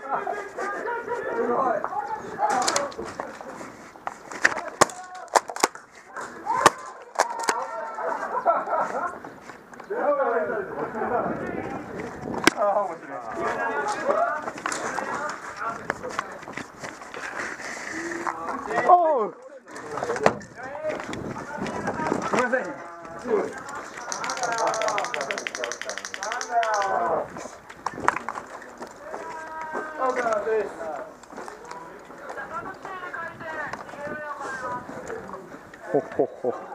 おう。 ごめんなさいね。 ほほほほ。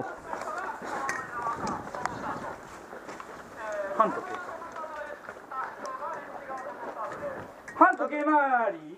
半時計。半時計回り。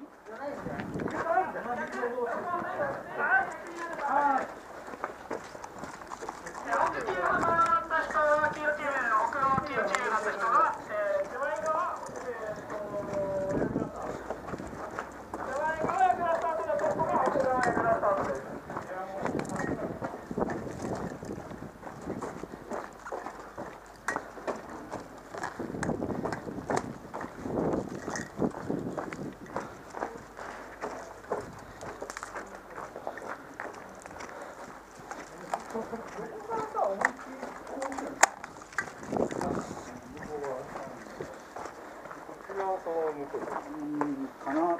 かな、多分。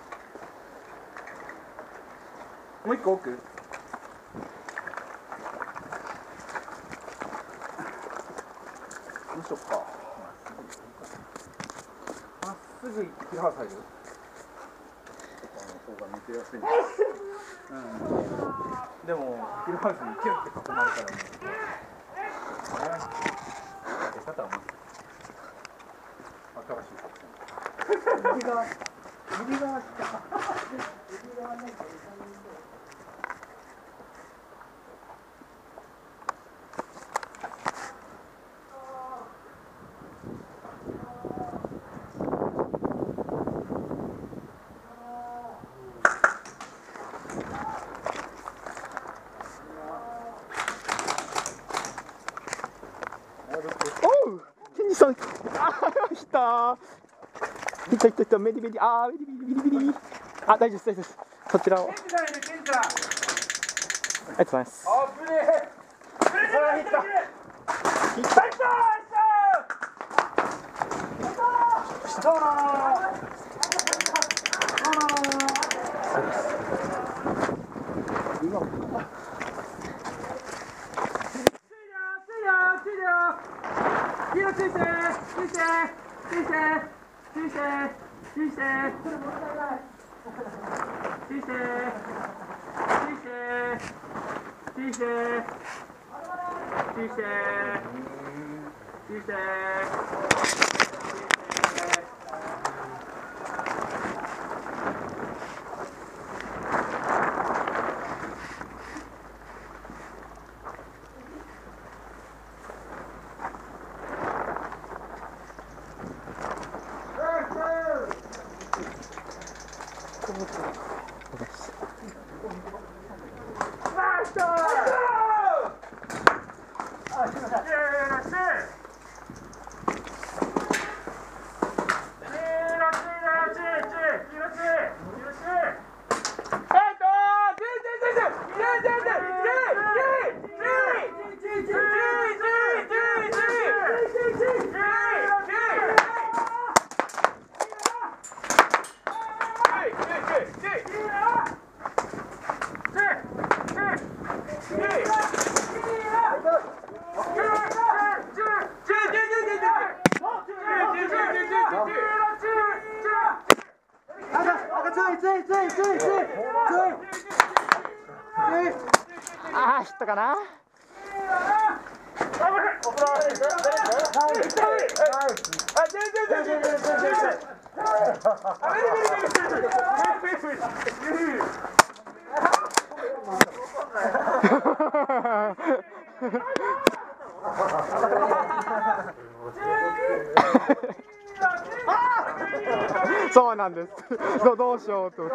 もう一個奥。どうしよっか。まっすぐ切り離される。そうが見てやすい。でも切り離すにキュッて囲まれたらね。出方は新しい作戦。右側来た。右側ね。 おう。ケンジさん。ああ、来た。いったいったいった、メリメリ、ああ、メリメリメリメリ。あ、大丈夫です、大丈夫です。そちらを。ありがとうございます。 あぶねえ。ほら、ヒット。ヒット。 ああ、ヒットかな。そうなんです。どうしようと思って。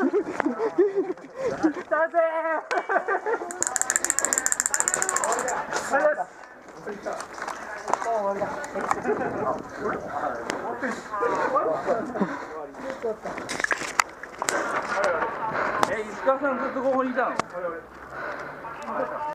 来たぜー。 わりだ。 石川さんずっとここにいたの？